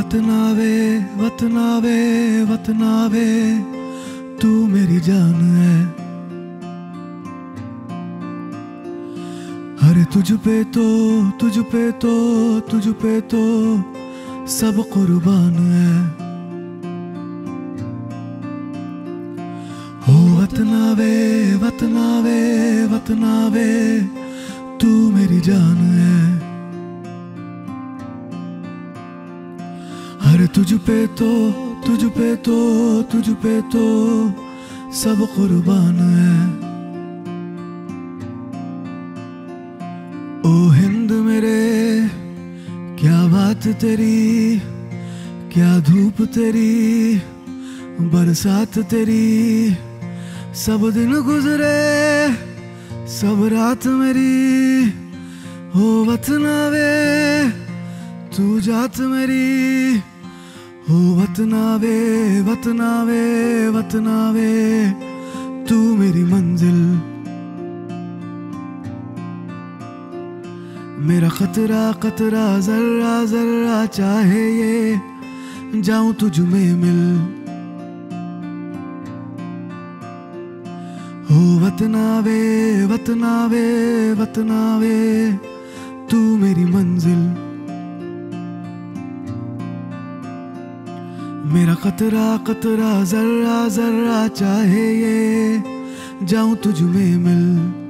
वतनावे वतनावे वतनावे तू मेरी जान है। अरे तुझ पे तो तुझ पे तो तुझ पे तो सब कुर्बान है। हो वतनावे वतनावे वतनावे तू मेरी जान है। अरे तुझ पे तो तुझ पे तो तुझ पे तो सब कुर्बान है। ओ हिंद मेरे क्या बात तेरी, क्या धूप तेरी, बरसात तेरी, सब दिन गुजरे सब रात मेरी। हो वतनावे तू जात मेरी, हो वतनावे वतनावे वतनावे तू मेरी मंजिल। मेरा खतरा खतरा जर्रा जर्रा चाहे ये जाऊं तुझ में मिल। हो वतनावे वतनावे वतनावे तू मेरी मंजिल। मेरा खतरा खतरा जर्रा जर्रा चाहे ये जाऊं तुझ में मिल।